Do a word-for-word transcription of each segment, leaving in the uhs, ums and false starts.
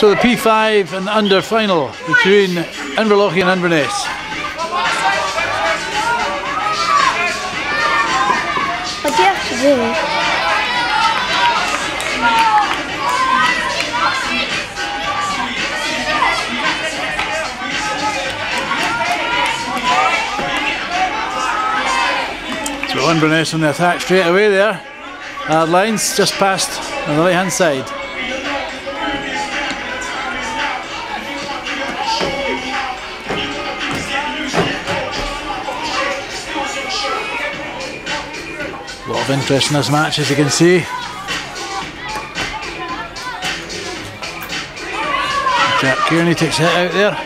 So the P five and under final between Inverlochy and Inverness. What do you have to do? So Inverness on the attack straight away there. Hard lines just past on the right hand side. A lot of interest in this match, as you can see. Jack Kearney takes it out there.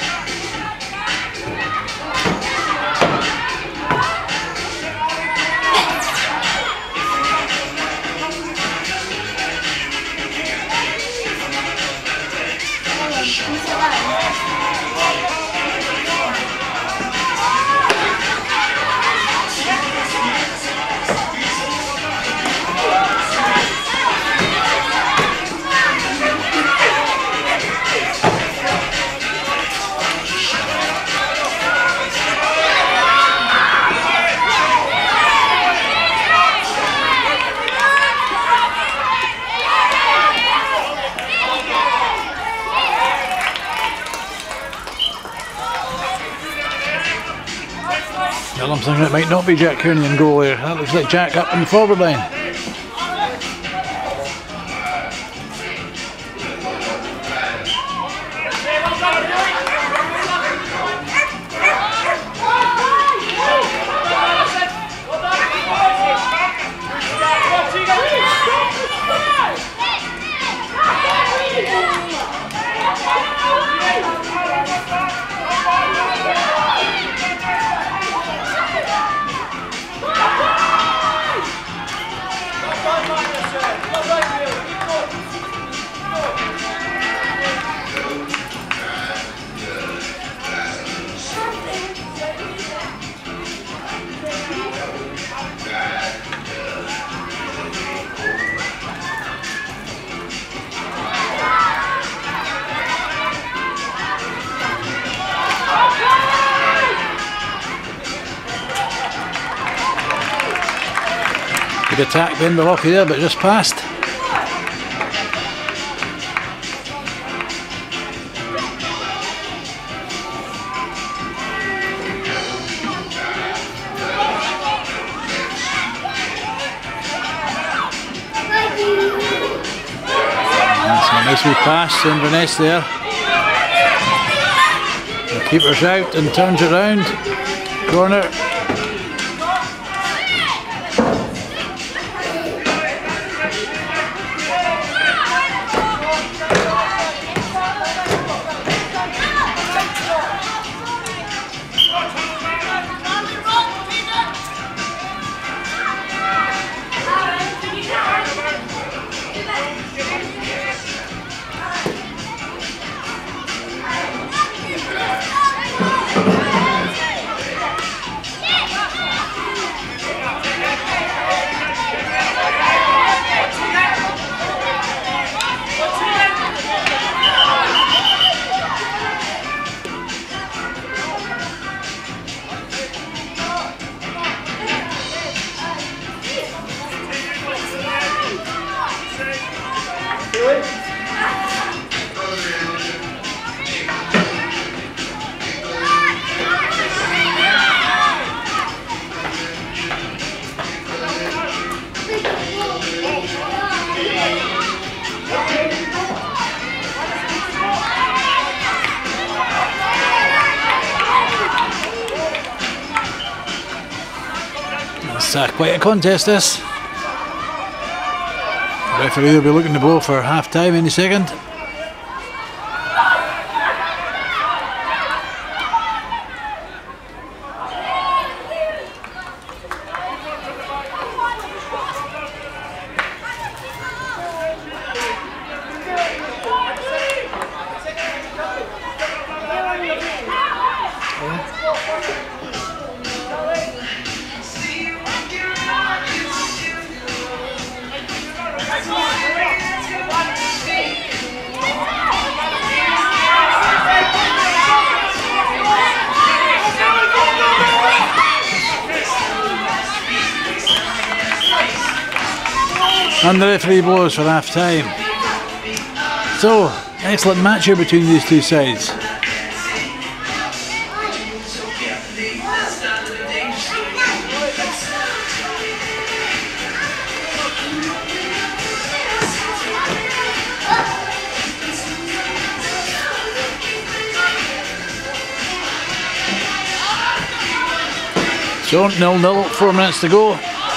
Well, I'm thinking it might not be Jack Kearney in goal there. That looks like Jack up in the forward line. Good attack by Inverlochy there, but just passed. That's a nice wee pass to Inverness there. The keeper's out and turns it round. Corner. It's uh, quite a contest, this. The referee will be looking to blow for half time any second. And the referee blows for half time. So, excellent match here between these two sides. So, nil nil, four minutes to go.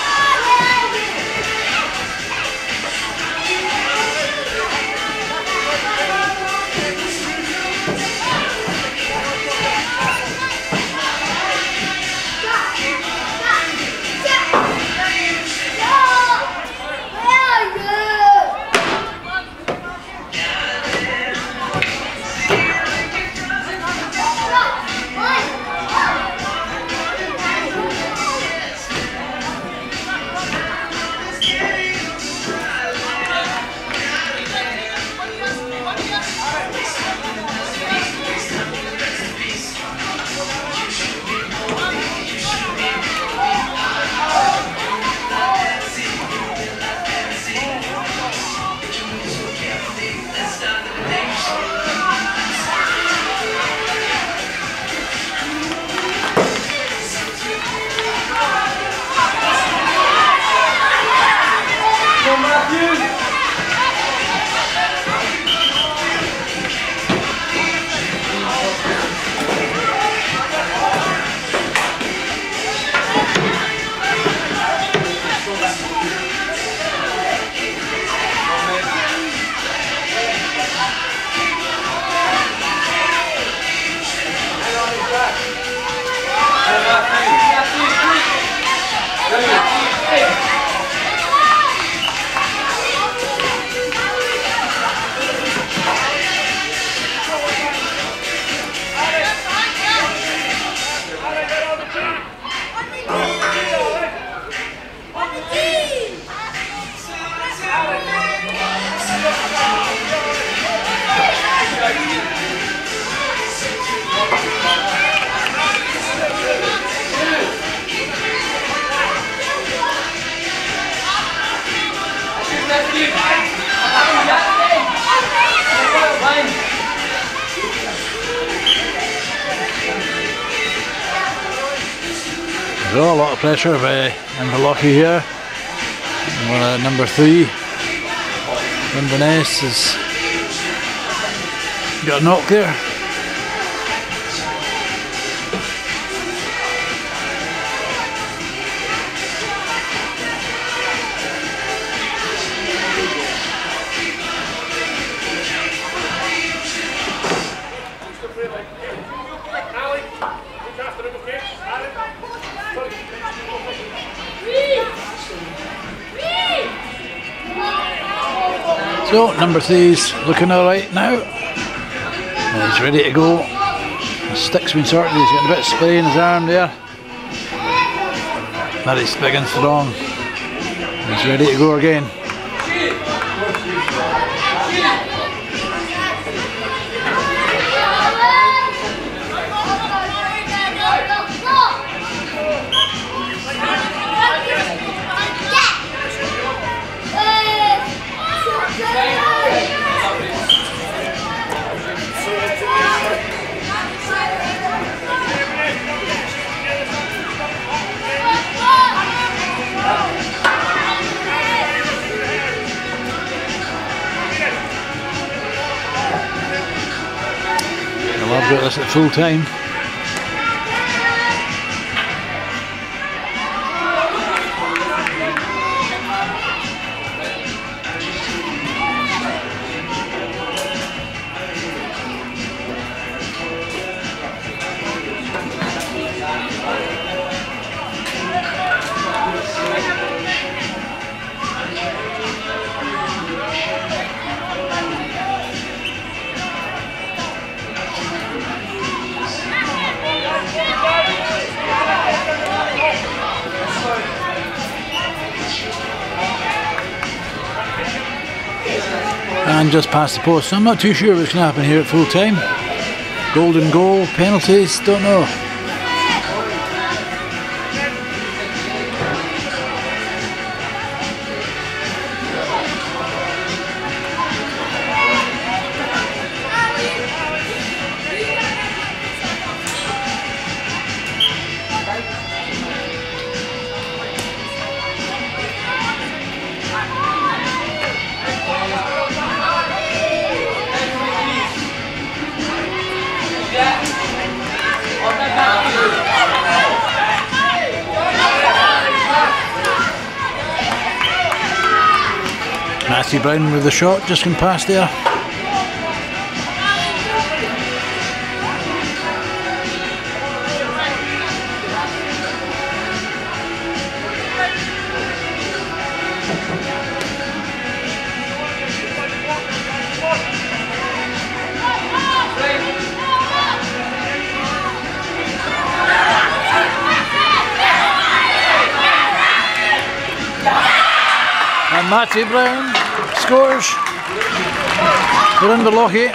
There's a lot of pressure by Inverlochy here. Uh, number three, Inverness, has got a knock there. So, number three's looking alright now. And he's ready to go. The stick's been sorted, he's getting a bit of spray in his arm there. That is big and strong. He's ready to go again. I've got this at full time. And just past the post. So I'm not too sure what's going to happen here at full time. Golden goal, penalties, don't know. Matthew Brown with the shot just gone past there. And Matthew Brown scores for Inverlochy.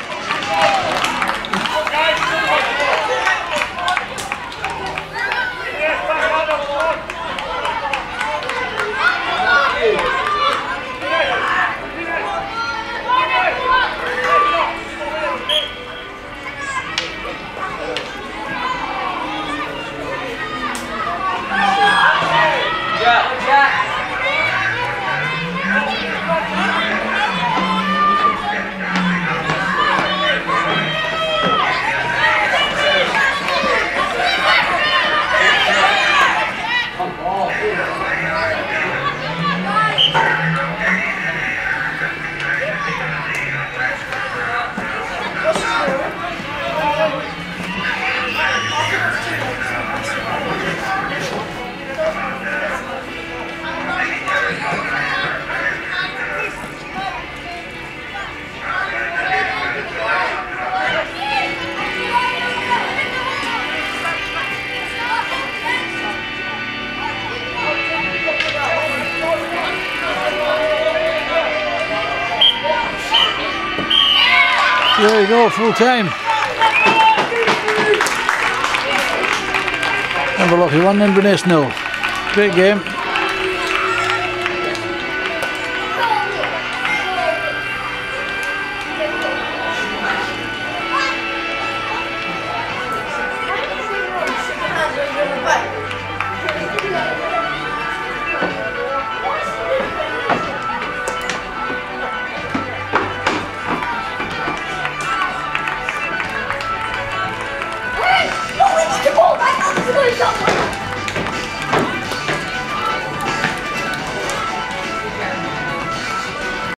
There you go, full time. Inverlochy one, Inverness nil. Great game.